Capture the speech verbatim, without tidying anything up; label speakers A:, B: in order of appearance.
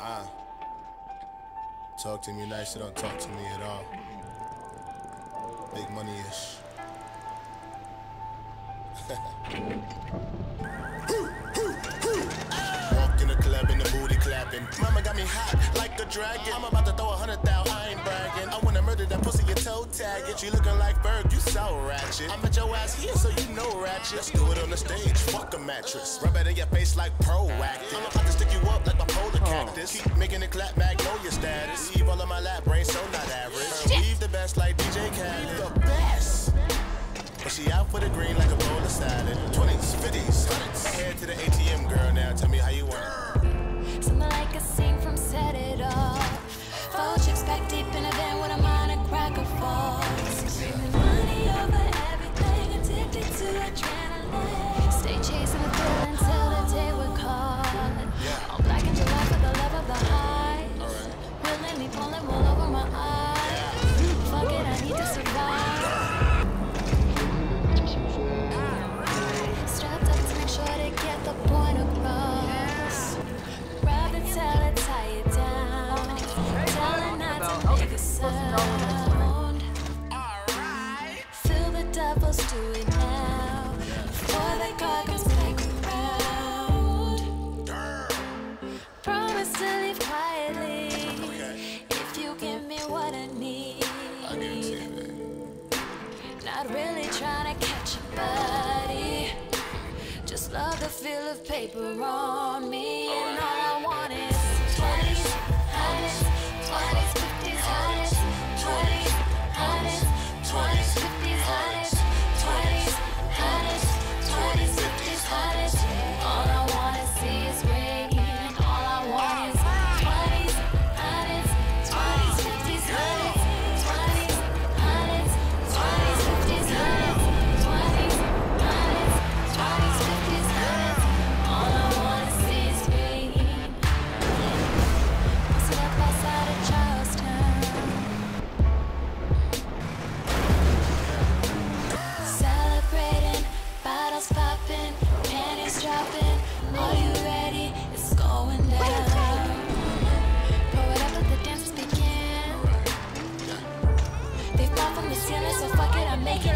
A: Ah, talk to me nice, you don't talk to me at all. Big money-ish. Walked in the club and the booty clapping. Mama got me hot like a dragon. I'm about to throw a hundred thou, I ain't bragging. I wanna murder that pussy, your toe tagging. You looking like Berg, you so ratchet. I met your ass here, so you know ratchet. Let's do it on the stage, fuck a mattress. Rub it in your face like proactive. I'm about to stick you up like my polar cactus. Keep making it clap, magnolia status. Leave all of my lap brain, so not average. Leave the best like D J Khaled. The best. But she out for the green like a bowl of salad. Twenties, fifties, hundreds. Head to the A T M, girl, now tell me how you want.
B: Something like a scene from Set It Off. Four chicks back deep in a van with a mind and cracker falls. Screaming money over everything, addicted to adrenaline. Stay chasing the thrill until the day we're caught.
A: Yeah.
B: All black in July for the love of the high.
A: Alright.
B: Willing me pulling wool over my eyes.
A: Yeah.
B: Fuck it, I need to survive. Strapped up to make sure they get the point across. Grab it, tell it, tie it down. Tell it not to make a sound.
A: Alright.
B: Feel the devils do it now. Before the car comes back around. Promise to leave quietly.
A: Okay.
B: If you give me what I need.
A: I'll give it to you, babe.
B: Not really trying to catch a body. Just love the feel of paper on me. And all I want is twenties, hundreds, twenties, fifties, hundreds, twenties, hundreds, twenties, fifties, hundreds, twenties, hundreds, twenties, fifties, hundreds. All I wanna see is rain. All I want is twenties, hundreds, twenties, fifties, hundreds, twenties, hundreds, twenties, fifties, hundreds, twenties, hundreds, twenties, fifties, hundreds. All I wanna see is rain. Once it up outside of Charleston, celebrating, bottles popping, panties dropping. Are you ready? It's going down. Pour it up, let the dance begin. They fall from the ceiling, so fuck it, I'm making